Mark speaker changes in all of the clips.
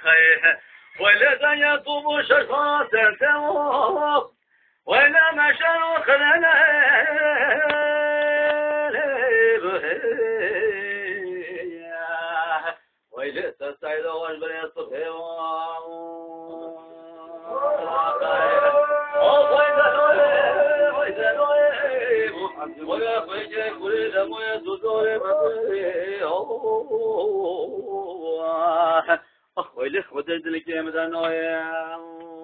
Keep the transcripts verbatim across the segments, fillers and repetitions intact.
Speaker 1: ولا يطوب شرفات الثواب ولا مشى خلنا ويلا تستعيد واجبر الصبح ولا خيجة كل دم يدور أخ ويلك ودرد لك يا مدانويا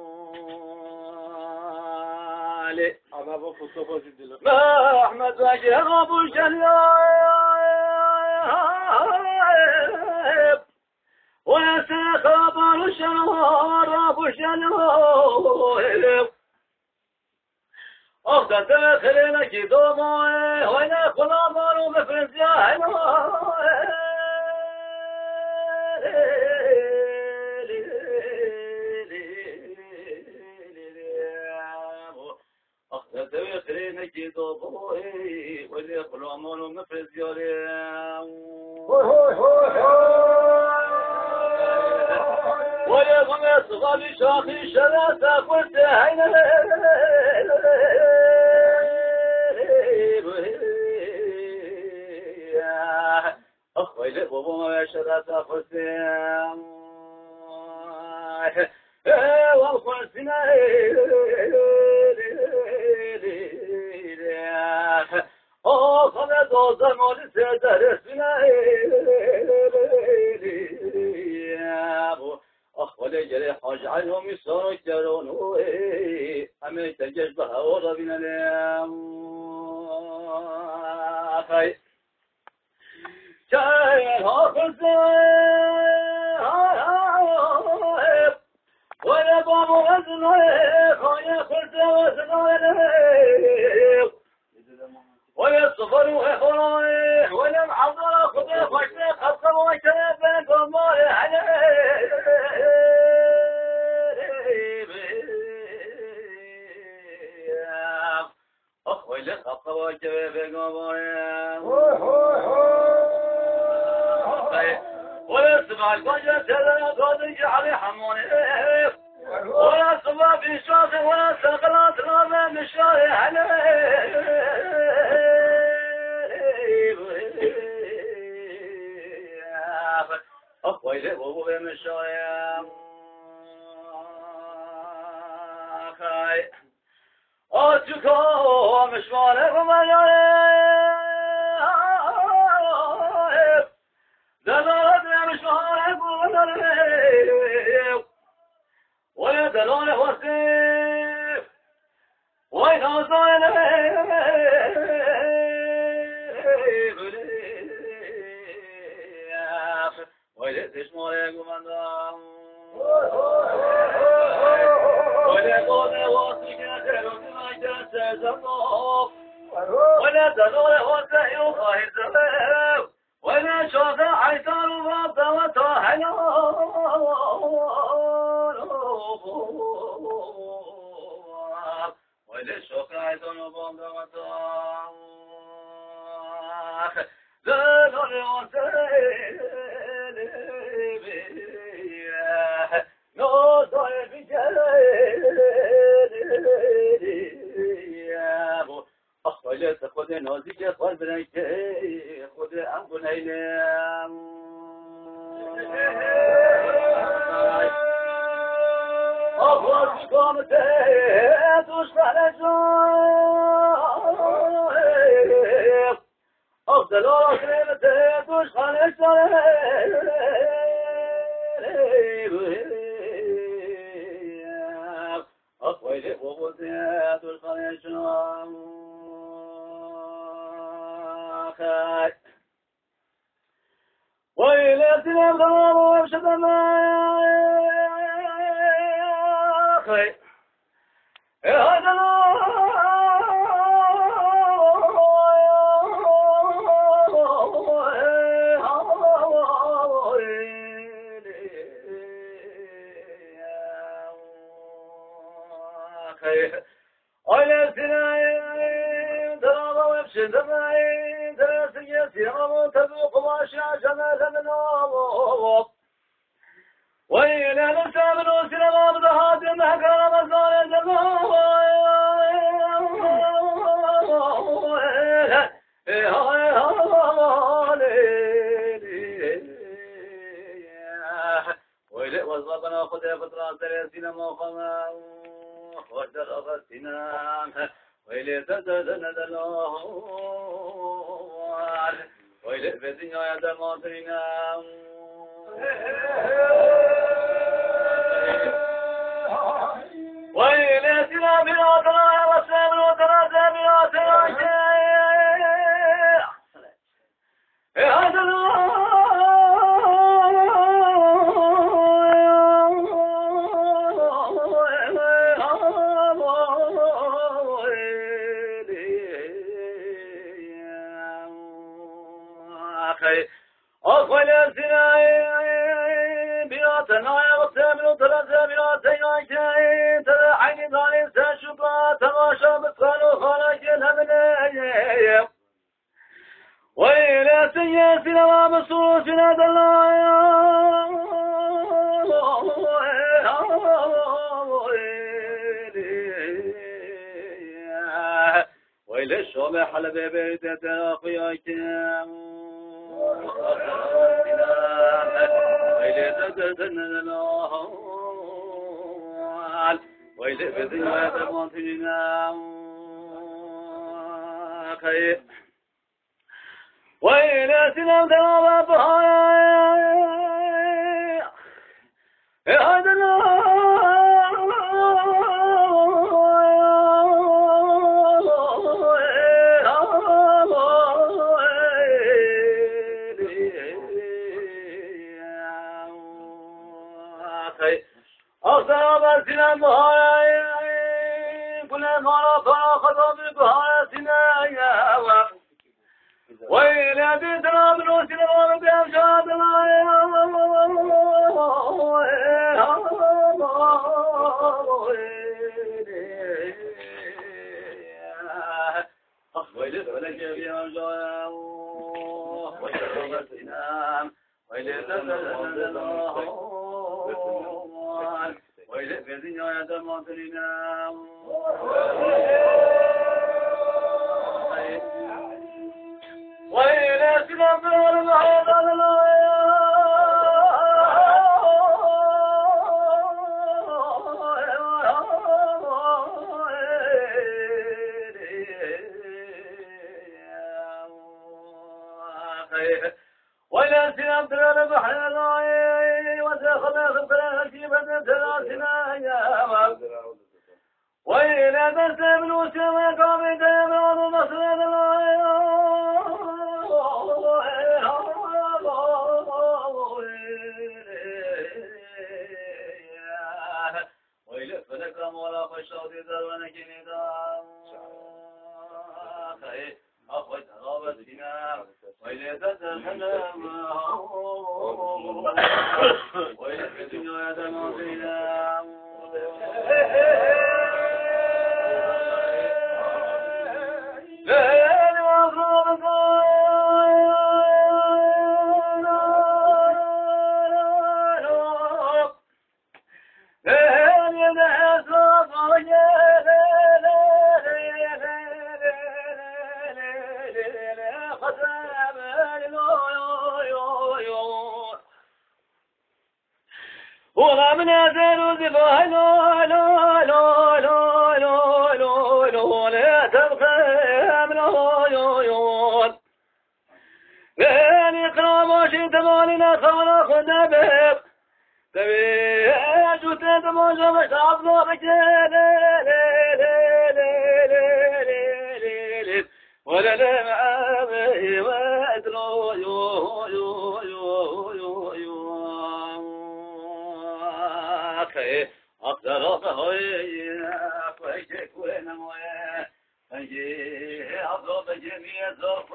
Speaker 1: علي أنا بفصل جدلا ما أحمد باقي أبو الشليب ويا سخابر الشوار أبو الشليب أخذ تخلينا كدومي وينا خلامر ومفرز يا هنوي أخذ تخلينا كدومي وينا خلامر ومفرز يا ويا غمي صغالي شاخي شلاتا قلت هينا أخوي بابا ما شلاتا قلت والخلصنا أخذ دوزا مولي سيدرسنا أخوالي جري حاج عنهم يساروا يكرونوا أمي تنجش بها وربنا لهم أخي شايل هاخذ ويا بابا وزنه خايا خلت وزنه ويا الصفر وإخوانه ويا محضر خذ خشني خصم وكذب قمار عليه أخوي لك خصم وكذب قمار ويا سمع الفجر تلا قادر علي حموني ولا صبا في شاطئ ولا سقلات رابع مشاري عليه أخوي لي وابو بمشاري أخي أتوكو مشواري ومجاري دلالتنا مشواري ومجاري ويا دلال وصيف ويا زايل ويا تشمر يا قمندان ويا قول وصيك يا دلال ما جالس ويا دلال وصيف وخايف زمان ويا شاف عيسان وبابا وطاحنا ويلي شوكا عيدون وبوم دمتاخ دلوني وانتلي بيه نوضوي بجلي أخ ويلي تخذ نوزيك يخوال بنيكي خذ أنبو نيلي أخوة قامتي تشفع لجوي أفضل أكرمتي تشفع لجوي أخوة لي وبوتي تشفع لجوي ويلي سلام ضرام وابشد أخي هذا أنا سنين ترى وابشد معي درس يسير تذوق ما شاء جمال من وإلى نسام وسلام بضحات المحكام الزال وإلى وصبنا خذ فترة ثلاثين موقما وشر أغسنا وإلى تددنا دلوه وإلى فتنة يدماتنا وإلى سلام بيوتنا وسلام وتراجع بيوتنا هذا أقول السناء بيوتنا وسلام وتراجع بيوتنا ترى عيني ظالم سشبا تماشى بطلو خارج الهبل وإلى سياسنا ومصوصنا دلايا وإلى الشوم حلب بيت تراقياك وإلى تدتنا دلايا وإلى بذنوات المنتجنا خير وإلى سلام دوام بهايا هذا أصاب سلام بهايا كل ما خطب بهايا سنايا وإلى بيتنا بنوسي الأمر بأمشاد وإلى فلك بأمشاد وإلى السنام وإلى تسلل وإلى بيتنا يتمثلنا وإلى سلام بالأرض هذا وإلى سلام بالأرض هذا وسخنا خبرنا شيبة ثلاثنا يا وإلى تسلم الوسيم وقام دائما ونصر وإلى فلكم ولا خشوت ذرون كندا أخوة رابطنا وإلى تسلم وإلى الدنيا يتماثلنا ومن يزال ذبه لا لا لا لا لا لا لا لا تبقى من عيون بين إكرام وشي تمالنا خانا خدنا بيب تبي أجوت تماشى مشعب نارك لا لا لا لا لا لا ولا لا معابي وأدرو يو يو يو يو يو أقدر أخوي أخوي كوينا موي أجي أضرب جميع ظرف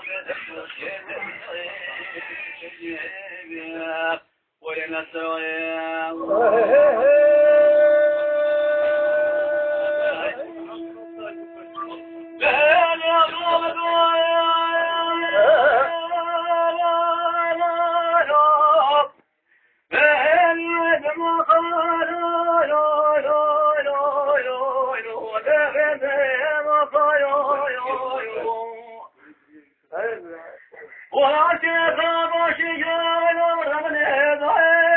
Speaker 1: ولنا سويا لا لا لا ولا تخاف شيء ولا من هذا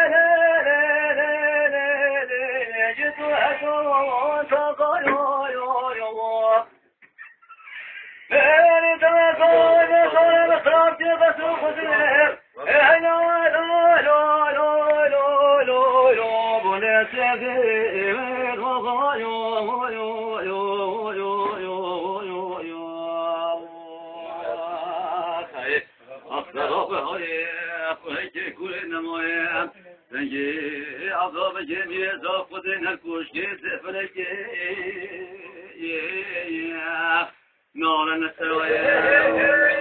Speaker 1: جيت وحشون تقايا يا يا أنا تقايا صار خرابتي بس وخذيه أنا لا لا لا لا لا لا بني سيدي تقايا يا يا يا يا يا يا أصدق هاي أخوي كل نمايا نجي عذاب جميع زافدين الكوشي سفلك يا نار النسوي